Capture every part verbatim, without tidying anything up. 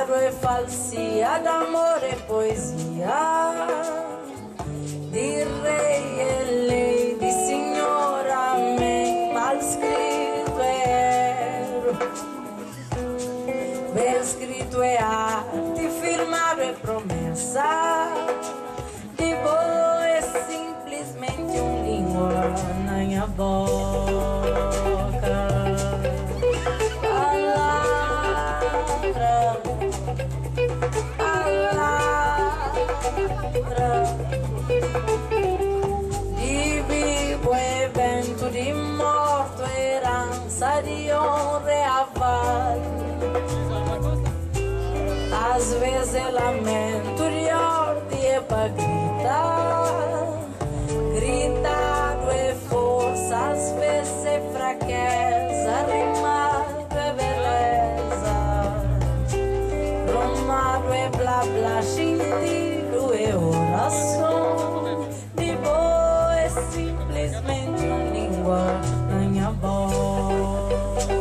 Verdade é falsia, d'amor é poesia, de rei é lei, de senhor amém, mal escrito é erro, bem escrito é arte, firmado é promessa, de boa é simplesmente um língua na minha boca. De vivo evento, de morto herança, de honra e aval. Às vezes é lamento, de ordem é pra gritar. Gritado é força, às vezes é fraqueza. Rimado é beleza, romado é blá blá, sentido é oração. De boa é simplesmente uma língua na minha boca.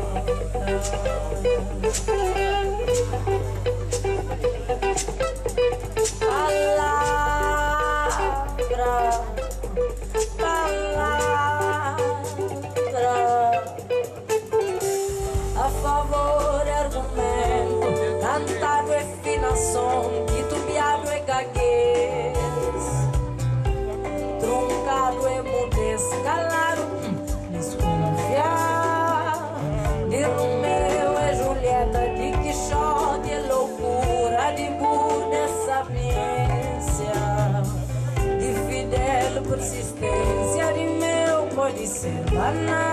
Palavra, palavra, a favor é argumento, cantado é finação, titubeado é gaguez, truncado é mudez, calado, desconfiar. De Romeu é Julieta, de Quixote é loucura, de Buda é sapiência, de Fidel persistência, de meu pode ser banal.